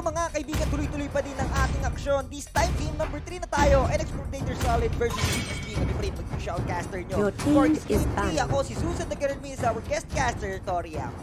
mga kaibigan, tuloy-tuloy pa din ang ating aksyon. This time, game number 3 na tayo. NX Predator Solid versus BSB. Kami pa rin mag-shoutcaster nyo. For this game 3, ako si Susan Nagkarami sa our guest caster, Toriyama.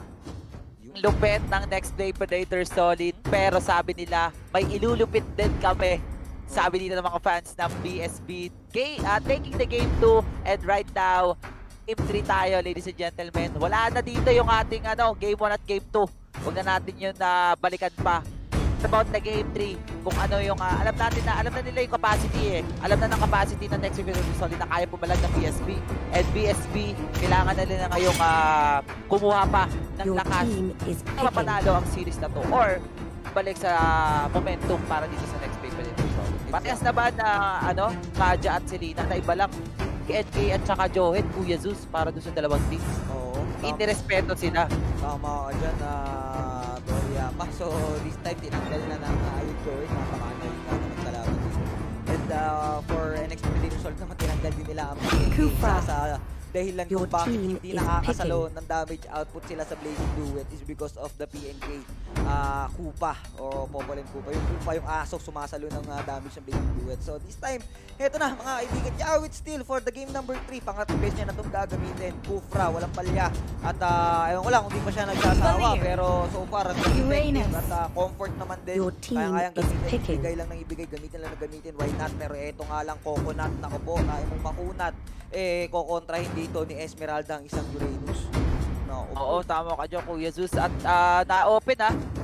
Lupit ng next play Predator Solid, pero sabi nila may ilulupit din kami. Sabi nila ng mga fans ng BSB. Taking the game 2, and right now game 3 tayo, ladies and gentlemen. Wala na dito yung ating game 1 at game 2. Huwag na natin yun balikan pa. It's about the game 3. Kung ano yung alam na nila yung capacity eh. Alam na ng capacity ng next Predator Solid na kaya pumalag ng BSB. And BSB, kailangan na nila ngayong kumuha pa ng lakas na mapanalo ang series na to. Or balik sa momentum para dito sa next Predator Solid. Parehas na ba na Kaja at Selena na iba lang NK at saka Johet, Kuya Zeus para doon sa dalawang teams. Oo. Inirespeto sila. Tama ka dyan na Toriyama. So this time tinanggal na ng ayun Johet. Napakagaling na naman kalaban dito. And for NX Predator Solid naman tinanggal din nila ang sa dahilan kung bakit hindi nakakasalo ng damage output sila sa Blazing Duet is because of the PNK Kupa o Popol and Kupa. Yung Kupa, yung aso, sumasalo ng damage ng Blazing Duet. So this time, eto na mga kaibigan, Jawit still for the game number 3. Pangatlong beses niya na itong gagamitin. Kufra, walang palya. At ewan ko lang kung di pa siya nagsasawa. Pero so far, at comfort naman din. Kaya-kayang gamitin. Ibigay lang ng ibigay. Gamitin lang na gamitin. Why not? Pero eto nga lang, coconut. Naku po, kaya mong makunat. Kokontrahin dito ni Esmeralda ang isang Uranus. No, oo, tama ka dyan, Kuya Zeus. At na-open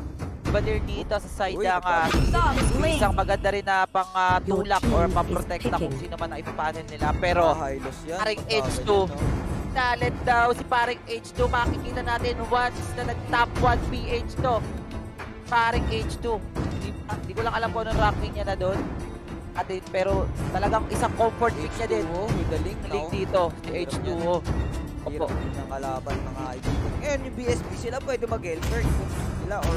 Balir dito sa side ng isang maganda rin na pang-tulak or pang-protect na kung sino man ang ipapanin nila. Pero paring H2, talent daw si paring H2. Makikita natin once na nag-top 1 PH to. Paring H2. Hindi ko lang alam kung anong ranking niya na doon. Pero talagang isang comfort pick niya din. Link dito, si H2O. Hirap din ng kalaban mga kaibigan. Ngayon yung BSB sila pwede mag-Elfert sila or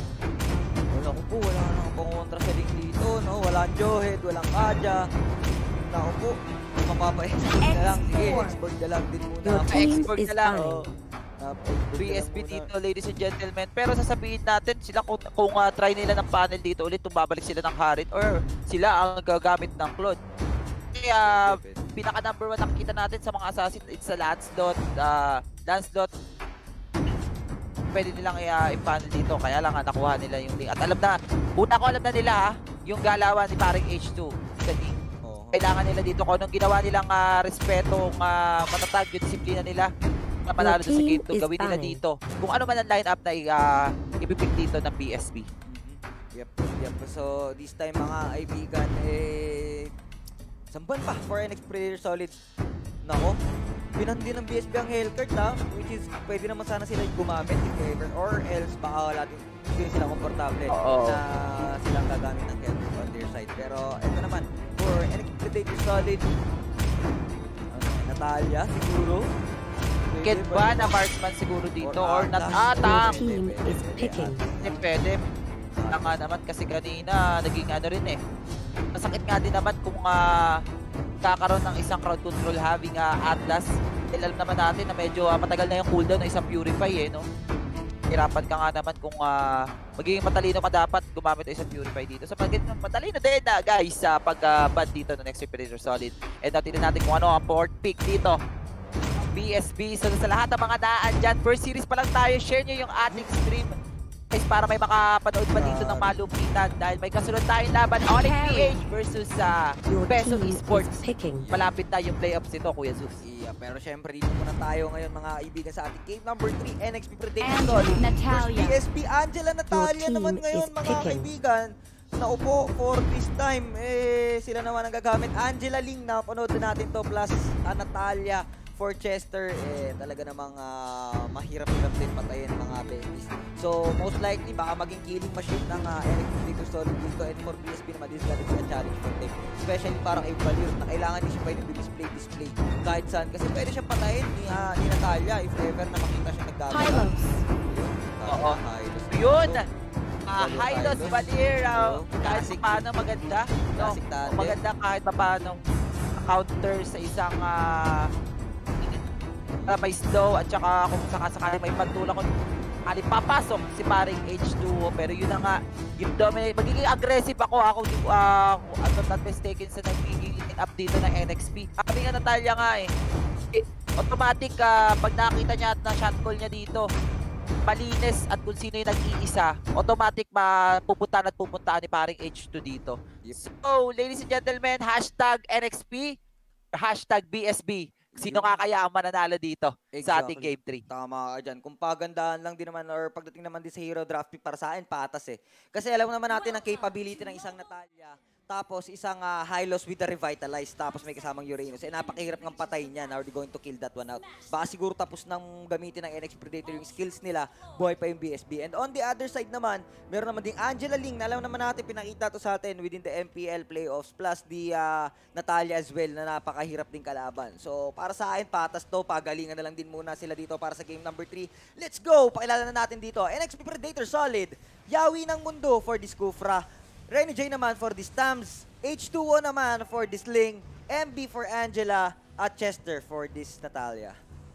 wala ko po, wala nang pangontra sa link dito, no? Walang Johed, walang Kaja. Naku po, mapapa-export na lang. Sige, export na lang din muna. Export na lang. BSB dito, ladies and gentlemen. Pero sasabihin natin sila kung try nila ng panel dito ulit, babalik sila ng Harit or sila ang gagamit ng Claude. Kaya pinaka number 1 nakikita natin sa mga assassin, it's sa Lancelot. Pwede nilang i-panel dito, kaya lang nakuha nila yung link. At alam na nila yung galawan ni paring H2 sa link. Kailangan nila dito kung anong ginawa nilang respetong matatag yung disiplina nila na panalo sa game 2, gawin nila dito. Kung ano man ang line-up na ipipick dito ng BSB. Yep. So this time mga kaibigan, samban pa for NX Predator Solid. Nako, pinandi ng BSB ang Hellcurt which is pwede naman sana sila gumamit if ever, or else baka wala din sila komportable na silang gagamit ng Hellcurt on their side. Pero ito naman, for NX Predator Solid, Natalia siguro. Pwede ba na marksman siguro dito or not? Pwede. Nga naman kasi kanina naging rin masakit nga din naman kung kakaroon ng isang crowd control having Atlas. Alam naman natin na medyo matagal na yung cooldown ng isang Purify no? Hirapan ka nga naman kung magiging matalino ka dapat gumamit ng isang Purify dito. So matalino din guys sa pag-ban dito ng next Predator Solid. And natin natin kung ano ang port pick dito. BSB. So sa lahat ng mga daan dyan, first series pa lang tayo, share nyo yung ating stream guys para may makapanood pa dito ng malupitan dahil may kasunod tayong laban, Onyx PH versus Peso Esports. Malapit na yung playoffs nito, Kuya Zeus. Yeah, pero syempre dito muna tayo ngayon mga kaibigan sa ating game number 3, NXP Predator Solid versus BSB. Angela Natalia naman ngayon mga kaibigan. Naupo for this time, sila naman ang gagamit. Angela Ling, napanood na natin to, plus Natalia for Chester, talaga namang mahirap-hirap din patayin mga besties. So, most likely, baka maging killing machine ng NXP Predator Solid dito, and for BSB naman, this is gonna be a challenge for them. Especially parang kay Valir, na kailangan din siya pwede display kahit saan. Kasi pwede siya patayin ni Natalia if ever na makita siya nagdadala. Hylos. Oo. Yun! Hylos Valir, kahit paano maganda. Maganda kahit paano counter sa isang may slow at saka kung sakasakali may pantulak sakali papasok si paring H2O. Pero yun na nga, yung dominate, magiging aggressive ako kung I'm not mistaken sa nagiging up dito ng NXP. Sabi nga Natalia nga automatic pag nakita niya at na shot call niya dito, malinis at kung sino yung nag-iisa, automatic mapupuntahan at pupuntahan ni paring H2 dito. So, ladies and gentlemen, hashtag NXP, hashtag BSB. Sino kaya ang mananalo dito sa ating Game 3? Tama ka dyan. Kung pagandahan lang din naman or pagdating naman din sa hero draft pick para sa akin, patas eh. Kasi alam naman natin ang capability ng isang Natalia. Tapos isang Hylos with the Revitalize. Tapos may kasamang Uranus. Napakahirap ng patay niyan. Are they going to kill that one out? Baka siguro tapos nang gamitin ng NX Predator yung skills nila, buhay pa yung BSB. And on the other side naman, meron naman ding Angela Ling. Alam naman natin, pinakita to sa atin within the MPL playoffs. Plus the Natalia as well na napakahirap din kalaban. So para sa akin, patas to. Pagalingan na lang din muna sila dito para sa game number 3. Let's go! Pakilala na natin dito. NX Predator solid. Yawi ng mundo for this Kufra. Rene J naman for this Tams, H2O naman for this Ling, MB for Angela, at Chester for this Natalia.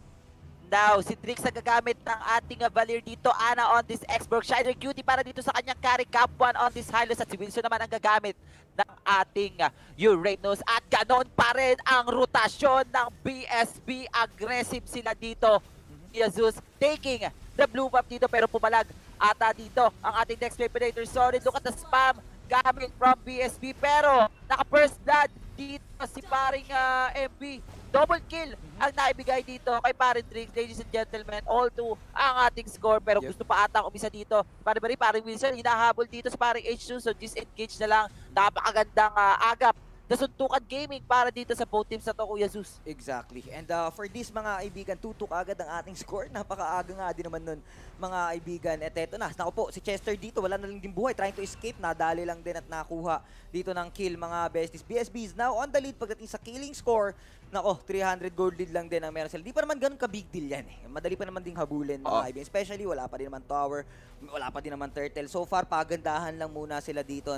Now, si Drix na gagamit ng ating Valir dito, Ana on this Xbox, Shider Cutie para dito sa kanyang carry, Cap 1 on this Hylos, at si Wilson naman ang gagamit ng ating Uranus. At ganon pa rin ang rotasyon ng BSB, aggressive sila dito. Jesus taking the blue buff dito pero pumalag ata dito ang ating next play Predator. Solid, look at the spam gamit from BSB pero naka-first blood dito si paring MB. Double kill ang naibigay dito kay paring Drix. Ladies and gentlemen, all 2 ang ating score pero gusto pa atang umisa dito. Paring Wilson, hinahabol dito sa paring H2 so disengage na lang. Napakagandang agap nasuntukan gaming para dito sa both teams na to, Kuya Zeus. Exactly. And for this mga kaibigan, tutok agad ang ating score. Napakaaga nga din naman nun, mga kaibigan. At eto na, naku po, si Chester dito, wala na lang din buhay. Trying to escape, nadali lang din at nakuha dito ng kill, mga besties. BSB is now on the lead pagdating sa killing score. Nako, 300 gold lead lang din ang meron sila. Di pa naman ganun ka-big deal yan eh. Madali pa naman ding habulin, mga kaibigan. Especially, wala pa din naman tower, wala pa din naman turtle. So far, pagandahan lang muna sila dito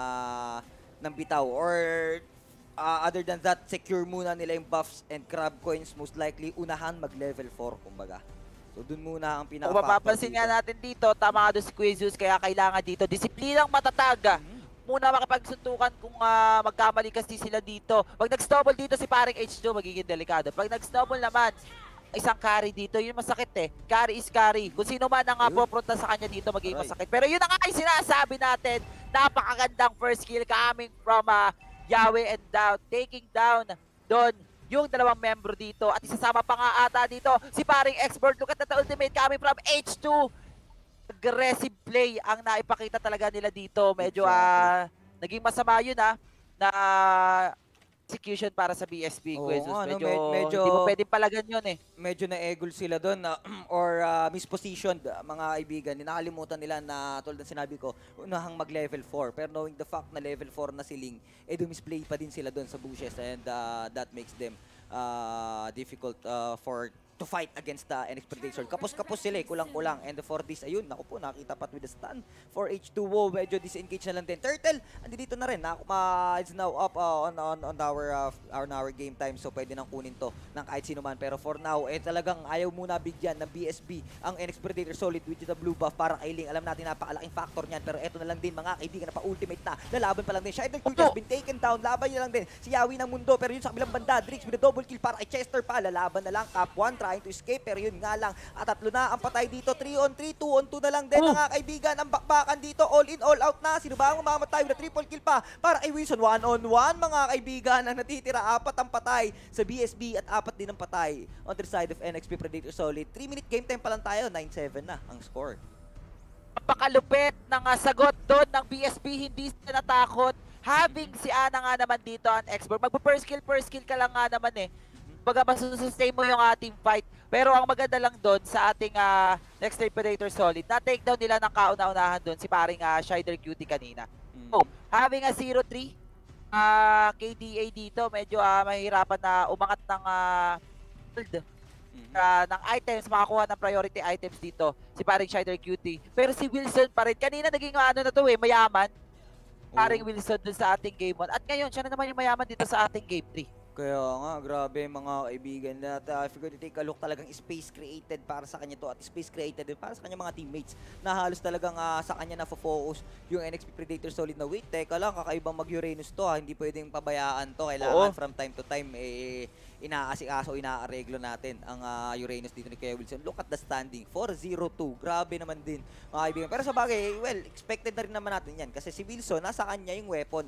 ng bitaw or other than that, secure muna nila yung buffs and crab coins, most likely unahan mag-level 4 kumbaga. So dun muna ang pinaka-factor. Kung mapapansin nga natin dito, tama nga doon si Kuya Zeus, kaya kailangan dito disiplinang matatag. Muna makipagsuntukan kung magkamali kasi sila dito. Pag nag-snowball dito si paring H2, magiging delikado. Pag nag-snowball naman, isang carry dito, yun masakit eh. Carry is carry. Kung sino man ang poprunta sa kanya dito, magiging masakit. Pero yun ang nga yung sinasabi natin, napakagandang first kill coming from Yahweh and down, taking down doon yung dalawang membro dito. At isasama pa nga ata dito si paring Expert. Look at the ultimate coming from H2. Aggressive play ang naipakita talaga nila dito. Medyo naging masama yun na execution para sa BSB. Medyo hindi mo pwedeng palagan yun eh. Medyo na-egol sila doon or mispositioned, mga kaibigan. Nakalimutan nila na tulad ng sinabi ko, unahang mag-level 4. Pero knowing the fact na level 4 na si Ling, dumisplay pa din sila doon sa bushes and that makes them difficult to fight against the NX Predator. Kapos-kapos sila eh, kulang-kulang. And for this, ayun, naku po, nakita pat with the stun for H2O. Medyo disengage na lang din. Turtle, andi dito na rin. It's now up on our game time. So pwede nang kunin to ng kahit sino man. Pero for now, talagang ayaw muna bigyan ng BSB ang NX Predator solid with the blue buff para kay Ling. Alam natin napakalaking factor niyan. Pero eto na lang din mga kaibigan na pa-ultimate na. Lalaban pa lang din. Shider Q has been taken down. Laban niya lang din si Yawi ng mundo. Pero yun sa kabilang banda, Drix with a double kill para kay Chester pa. Lalaban na lang. Cap 1 trying to escape, pero yun nga lang, at 3 na ang patay dito, 3 on 3, 2 on 2 na lang din, mga kaibigan, ang bakbakan dito, all in, all out na, sino ba ang mamamatay with a triple kill pa, para kay Wilson, 1 on 1, mga kaibigan, ang natitira, 4 ang patay sa BSB at 4 din ang patay on the side of NXP Predator Solid. 3-minute game time pa lang tayo, 9-7 na ang score. Napakalupit ng sagot doon ng BSB, hindi sila natakot, having si Ana nga naman dito, ang expert, magpa-first kill ka lang nga naman eh. Baga masusustain mo yung ating fight. Pero ang maganda lang doon sa ating next play Predator Solid, na-take down nila ng kauna-unahan doon si paring Shider Cutie kanina. So, having a 0-3 KDA dito, medyo mahirapan na umangat ng build ng items, makakuha ng priority items dito si paring Shider Cutie. Pero si Wilson pa rin, kanina naging na to mayaman. Paring Wilson dun sa ating game 1. At ngayon, siya na naman yung mayaman dito sa ating game 3. Kaya nga, grabe mga kaibigan. At if you're going to take a look, talagang space created para sa kanya to at space created din para sa kanya mga teammates na halos talagang sa kanya na focus yung NXP Predator Solid na wait, teka lang, kakaibang mag-Uranus to hindi pwedeng pabayaan to. Kailangan from time to time inaasikaso, inaareglo natin ang Uranus dito ni Kuya Wilson. Look at the standing, 4-0-2. Grabe naman din mga kaibigan. Pero sa bagay, well, expected na rin naman natin yan kasi si Wilson, nasa kanya yung weapon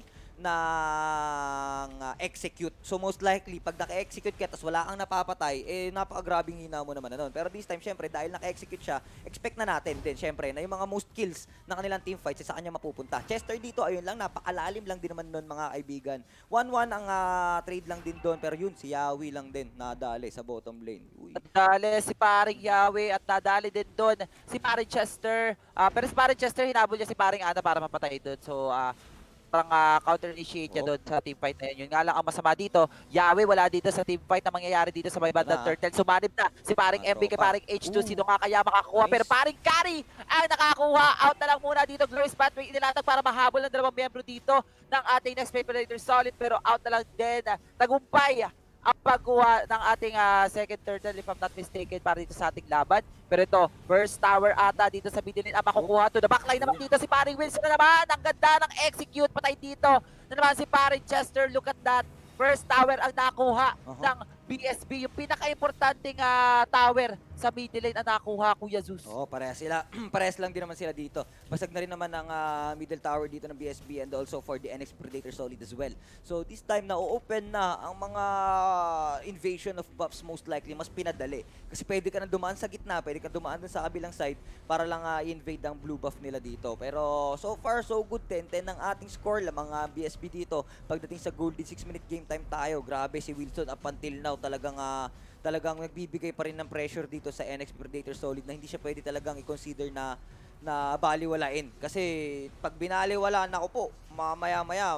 ng execute. So most likely, pag naka-execute ka tapos wala kang napapatay, napakagrabing hina mo naman na nun. Pero this time, syempre, dahil naka-execute siya, expect na natin din, syempre, na yung mga most kills na kanilang teamfights sa kanya mapupunta. Chester dito, ayun lang, napakalalim lang din naman nun mga kaibigan. 1-1 ang trade lang din doon, pero yun, si Yawi lang din nadali sa bottom lane. Uy. Nadali si paring Yawi at nadali din doon si paring Chester. Pero si paring Chester, hinabol niya si paring Ana para mapatay doon. So, parang counter-initiate niya doon sa teamfight na yun. Yun nga lang ang masama dito, Yawi wala dito sa teamfight na mangyayari dito sa may bandang turtle. Sumanib na si paring MB kay paring H2. Sino nga kaya makakuha? Pero paring Kari ang nakakuha. Out na lang muna dito. Glorious Pathway inilatag para mahabol ng dalawang miyembro dito ng ating next Predator Solid. Pero out na lang din. Tagumpay ang pagkuha ng ating second turtle, if I'm not mistaken, para dito sa ating laban. Pero ito, first tower ata dito sa middle ang makukuha. To the backline naman dito si paring Wilson na naman. Ang ganda ng execute, patay dito. Na naman si paring Chester, look at that. First tower ang nakuha ng BSB. Yung pinaka-importanting tower sa middle lane ang nakuha, Kuya Zeus. Oo, parehas sila. Parehas lang din naman sila dito. Basag na rin naman ang middle tower dito ng BSB and also for the NX Predator Solid as well. So this time na open na ang mga invasion of buffs most likely mas pinadali. Kasi pwede ka na dumaan sa gitna, pwede ka dumaan dun sa kabilang side para lang i-invade ang blue buff nila dito. Pero so far so good, 10-10 ang ating score lang mga BSB dito. Pagdating sa golden 6-minute game time tayo, grabe si Wilson up until now talagang nagbibigay pa rin ng pressure dito sa NX Predator Solid na hindi siya pwede talagang i-consider na baliwalain. Kasi pag binaliwalaan ako po, mamaya-maya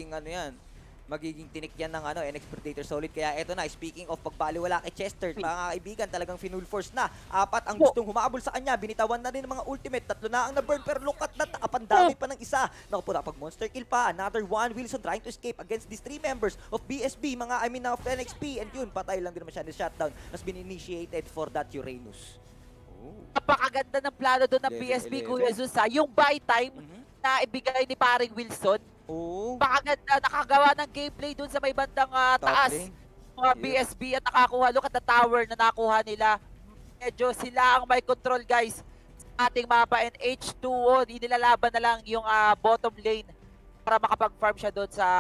magiging tinik yan ng NX Predator Solid. Kaya eto na, speaking of pagbaliwala kay Chester, mga kaibigan, talagang finull force na. 4 ang gustong humabol sa kanya, binitawan na rin ng mga ultimate, 3 na ang na-burn, pero look at that, apandami pa ng isa. Naku po, pag monster kill pa, another one, Wilson trying to escape against these 3 members of BSB, of NXP, and yun, patay lang din naman siya ng shutdown, has been initiated for that Uranus. Napakaganda ng plano doon ng BSB, Kuya Zeus, yung buy time na ibigay ni paring Wilson. Napakaganda, nakagawa ng gameplay doon sa may bandang taas. Mga BSB at nakakuha. Look at the tower na nakuha nila. Medyo sila ang may control, guys, sa ating mapa. And H2O, inilalaban na lang yung bottom lane para makapag-farm siya doon sa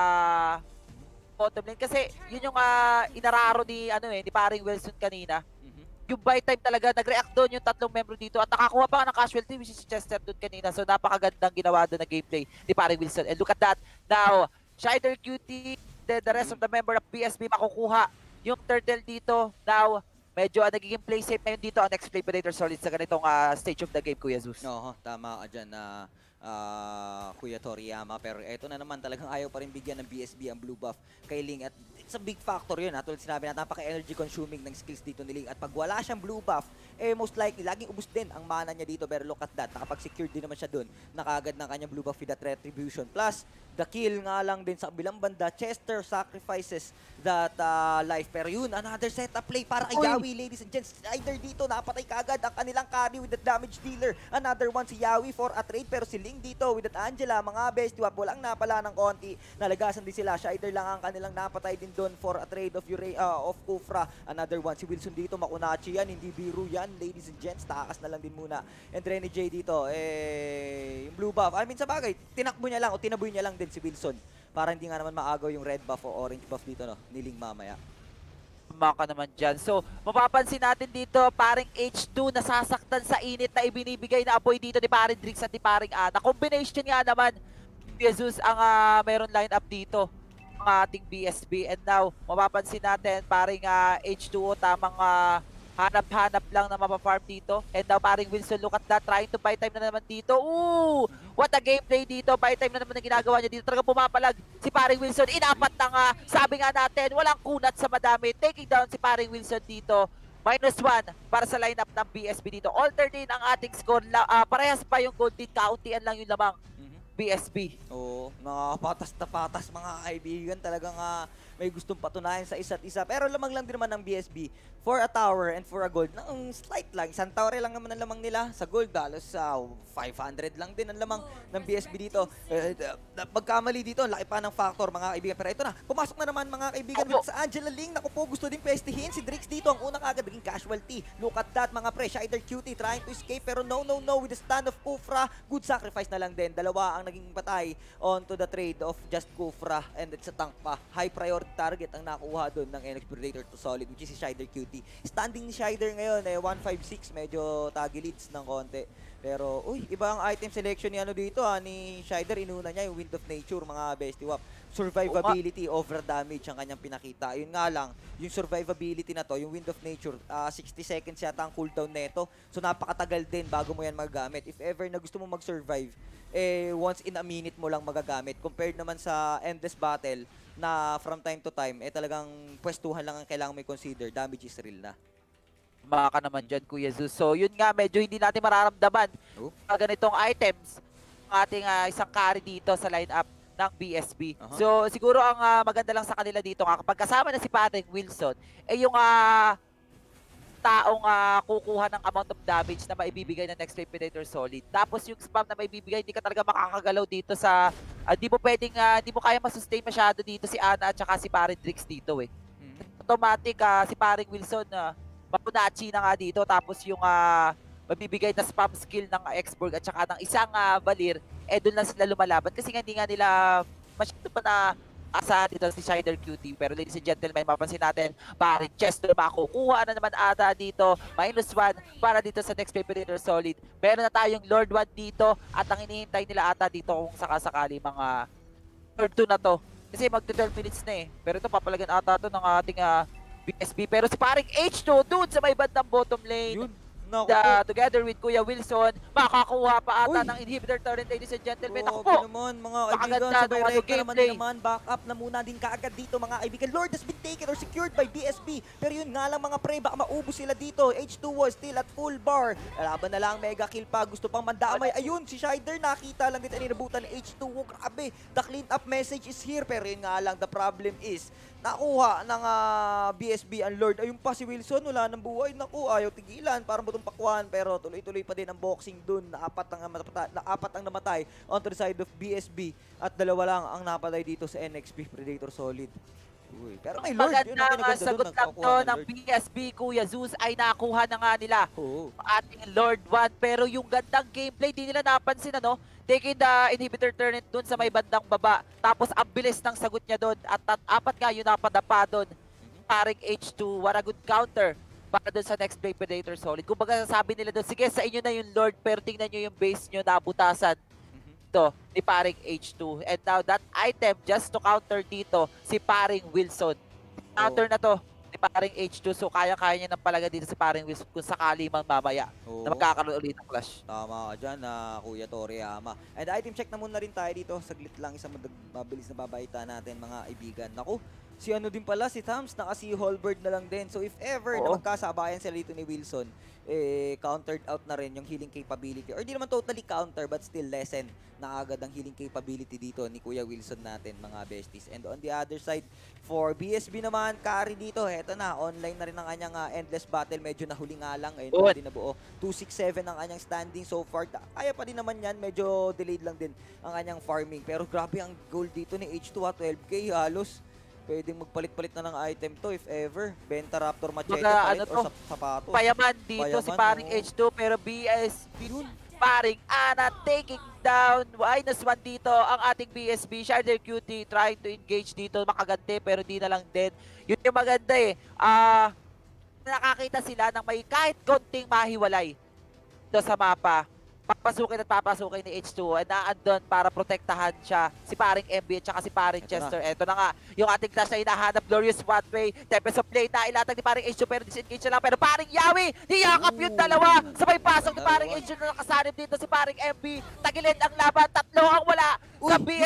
bottom lane. Kasi yun yung inararo ni paring Wilson kanina. Yung buy time talaga, nag-react doon yung 3 membro dito at nakakuha pa nga ng casualty, which is Chester doon kanina. So napakagandang ginawa doon na gameplay ni paring Wilson. And look at that. Now, Shider QT, the rest of the member of PSB makukuha yung turtle dito. Now, medyo nagiging play safe na yun dito ang next Predator Solid sa ganitong stage of the game, Kuya Zeus. Oo, tama ka dyan na Kuya Toriyama. Pero eto na naman, talagang ayaw pa rin bigyan ng BSB ang blue buff kay Ling. At it's a big factor yun. Tulad sinabi natin, napaka-energy consuming ng skills dito ni Ling. At pag wala siyang blue buff, most likely, laging ubus din ang mana niya dito. Pero look at that, nakapag-secure din naman siya dun. Nakagad ng kanyang blue buff with that retribution. Plus, the kill nga lang din sa kabilang banda. Chester sacrifices that life. Pero yun, another setup play para kay Yawi, ladies and gents. Either dito, napatay kagad ang kanilang carry with the damage dealer. Another one si Yawi for a trade. Pero si Ling dito with that Angela, mga best, walang napala ng konti. Nalagasan din sila. Shider lang ang kanilang napatay din doon for a trade of Kufra. Another one si Wilson dito, Makunachi yan, hindi biro yan, ladies and gents. Takas na lang din muna. And Renny J dito, yung blue buff. I mean, sa bagay, tinakbo niya lang o tinaboy niya lang din si Wilson para hindi nga naman maagaw yung red buff o orange buff dito, ni Ling mamaya. Maka naman dyan. So, mapapansin natin dito, paring H2 nasasaktan sa init na ibinibigay na apoy dito ni paring Drix at ni paring Ana. Combination nga naman, Jesus ang meron line up dito ng ating BSB. And now, mapapansin natin, paring H2O, tamang hanap-hanap lang na mapafarm dito. And now, paring Wilson, look at that, trying to buy time na naman dito. Ooh! What a gameplay dito. Buy time na naman ang ginagawa niya dito. Talagang pumapalag si paring Wilson. Inapat na nga. Sabi nga natin, walang kunat sa madami. Taking down si paring Wilson dito. -1 para sa lineup ng BSB dito. Alter din ang ating score. Parehas pa yung gold din. Kauntian lang yung lamang. BSB. Oo, nakapatas na patas mga kaibigan. Talagang may gustong patunayan sa isa't isa. Pero lamang lang din naman ng BSB for a tower and for a gold. Ang slight lang, isang tower lang naman ang lamang nila. Sa gold, halos 500 lang din ang lamang ng BSB dito. Pagkamali dito, ang laki pa ng factor mga kaibigan. Pero ito na, pumasok na naman mga kaibigan sa Angela Ling. Naku po, gusto din pestihin si Drix dito. Ang unang agad naging casualty. Look at that mga pre, Shider Cutie trying to escape. Pero no with the stand of Kufra. Good sacrifice na lang din. Dalawa ang naging patay onto the trade of just Kufra. And it's a tank pa. High priority target ang nakuha doon ng NX Predator to Solid, which is si Shider Cutie. Standing ni Shider ngayon, 156. Medyo tagi leads ng konti. Pero, iba ang item selection ni dito ni Shider. Inuna niya yung Wind of Nature, mga bestie wap. Survivability over damage ang kanyang pinakita. Yun nga lang, yung survivability na to, yung Wind of Nature, 60 seconds yata ang cooldown neto. So napakatagal din bago mo yan magagamit. If ever na gusto mo mag-survive, once in a minute mo lang magagamit. Compared naman sa Endless Battle, na from time to time, talagang pwestuhan lang ang kailangan may consider. Damage is real na. Baka naman dyan, Kuya Zeus. So yun nga, medyo hindi natin mararamdaman ganitong items ang ating isang carry dito sa lineup ng BSB. So siguro ang maganda lang sa kanila dito kapag kasama na si Patrick Wilson, yung taong kukuha ng amount of damage na maibibigay ng Next Wave Predator Solid. Tapos yung spam na maibibigay, hindi ka talaga makakagalaw dito sa di mo pwedeng di mo kaya masustain masyado dito si Ana at saka si Paring Drix dito Automatic si Paring Wilson mapunachi na nga dito, tapos yung mabibigay na spam skill ng Exburg at saka ng isang Valir, doon lang sila lumalaban kasi nga hindi nga nila masyado pa na asa dito si Shider Cutie. Pero ladies and gentlemen, mapansin natin, Paring Chester makukuha na naman ata dito, -1 para dito sa Next Wave Predator Solid. Meron na tayong Lord 1 dito at ang hinihintay nila ata dito kung sakasakali mga Lord 2 na to. Kasi mag-12 minutes na pero ito papalagan ata to ng ating BSB. Pero si Paring H2 doon sa may bandang bottom lane. Together with Kuya Wilson, makakuha pa ata ng inhibitor turret, ladies and gentlemen. Ako po! Naman, mga kaibigan, sabay rekta naman, back up na muna din kaagad dito mga kaibigan. Lord has been taken or secured by BSB. Pero yun nga lang mga pre, baka maubos sila dito. H2 was still at full bar. Laban na lang, mega kill pa. Gusto pang mandamay. Ayun, si Shider nakita lang dito. Ninabutan ni H2. Grabe, the clean up message is here. Pero yun nga lang, the problem is, nakuha ng BSB ang Lord. Ayun pa si Wilson, wala nang buhay. Naku, ayaw tigilan. Parang butong pakwan. Pero tuloy-tuloy pa din ang boxing dun. Apat ang namatay on the side of BSB. At dalawa lang ang napatay dito sa NXP Predator Solid. Pero may Lord. Magandang sagot lang to ng BSB, Kuya Zeus, ay nakuha na nga nila ating Lord 1. Pero yung gandang gameplay, di nila napansin taking the inhibitor turret dun sa may bandang baba. Tapos ang bilis ng sagot niya dun. At apat nga yung napadapa dun. Paring H2, what a good counter para dun sa Next Wave Predator Solid. Kung baga sabi nila dun, sige sa inyo na yung Lord, pero tingnan nyo yung base nyo nabutasan dito ni Paring H2. And now that item just to counter dito si Paring Wilson. Counter na to ni Paring H2, so kaya-kaya niya ng palaga dito si Paring Wilson kung sakali mang mamaya na magkakaroon ulit ng clash. Tama ka dyan, Kuya Toriyama. And item check na muna rin tayo dito. Saglit lang, isang mabilis na babaita natin mga kaibigan. Naku, si din pala, si Thams, naka si Holbird na lang din. So if ever na magkasabayan sila dito ni Wilson, countered out na rin yung healing capability. Or di naman totally counter, but still lessen na agad ang healing capability dito ni Kuya Wilson natin, mga besties. And on the other side, for BSB naman, carry dito, heto na, online na rin ang kanyang Endless Battle. Medyo nahuli nga lang, ngayon na din nabuo. 267 ang kanyang standing so far. Kaya pa din naman yan, medyo delayed lang din ang kanyang farming. Pero grabe ang goal dito ni H2, 12k halos. Pwedeng magpalit-palit na ng item to if ever. Benta Raptor Machete palit or sapatos. Payaman dito si Paring H2, pero BSB Paring Ana taking down. -1 dito ang ating BSB. Shider Cutie trying to engage dito. Makagante pero di na lang din. Yun yung maganda nakakita sila ng may kahit konting mahiwalay dito sa mapa. Papasukin at papasukin ni H2 at naandun para protektahan siya si Paring MB at saka si Paring Chester. Ito na nga, yung ating clash na hinahanap, Glorious One-Way, Tempest of Play na ilatag ni Paring H2 pero disengage na lang. Pero Paring Yawi, niyakap yung dalawa. Sabay pasok ni Paring H2 na nakasanib dito si Paring MB. Tagilid ang laban, tatlo ang wala sa BSB.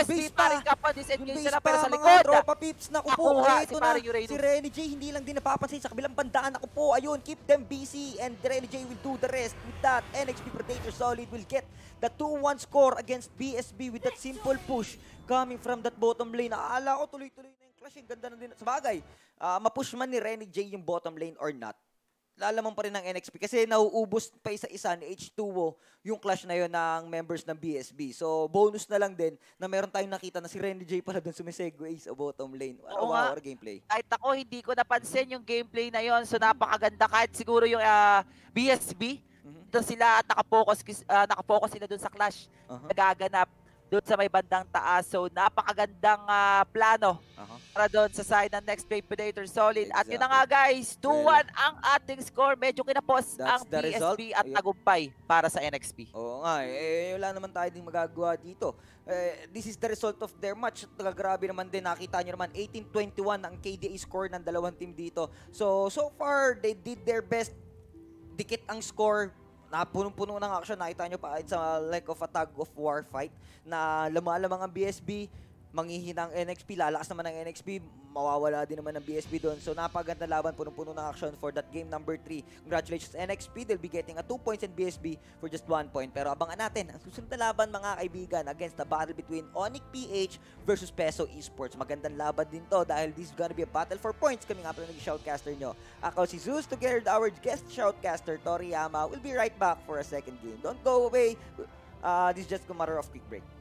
BSB, paring ka pa, disengage Yung na base pero pa, sa mga likod. tropa pips. Naku po, Nakuha ito si na. paring Uranus. Si Renny J hindi lang din napapansin sa kabilang bandaan. Naku po, ayun, keep them busy and Renny J will do the rest. With that, NXP Predator Solid will get the 2-1 score against BSB with that simple push coming from that bottom lane. Naala ko tuloy-tuloy na yung clash. Yung ganda na din. Sabagay, mapush man ni Renny J yung bottom lane or not, lalaman pa rin ng NXP kasi nauubos pa isa-isa ni H2O yung clash na yon ng members ng BSB. So, bonus na lang din na meron tayong nakita na si Renny J pala dun sumisegue sa bottom lane. Oo nga. Wow, gameplay. Kahit ako, hindi ko napansin yung gameplay na yon. So, napakaganda. Kahit siguro yung BSB, doon sila at nakapokus sila doon sa clash. Nagaganap doon sa may bandang taas. So, napakagandang plano para doon sa side ng Next Play Predator Solid. At yun na nga guys, 2-1 ang ating score. Medyo kinapos ang BSB at tagumpay para sa NXP. Oo nga, wala naman tayo ding magagawa dito. This is the result of their match. Grabe naman din, nakita nyo naman, 18-21 ang KDA score ng dalawang team dito. So far, they did their best. Dikit ang score. Punong-puno ng action. Nakita nyo pa, it's like of a tug of war fight na lamalamang ang BSB, manghihina ang NXP, lalakas naman ang NXP, mawawala din naman ng BSB doon. So napaganda laban, punong-puno ng action for that game number 3. Congratulations NXP, they'll be getting a 2 points and BSB for just 1 point. Pero abangan natin ang susunod na laban mga kaibigan against the battle between Onyx PH versus Peso Esports. Magandang laban din to dahil this is gonna be a battle for points. Kami nga pala nag-shoutcaster nyo. Ako si Zeus together with our guest shoutcaster Toriyama. We'll be right back for a second game. Don't go away. This is just a matter of quick break.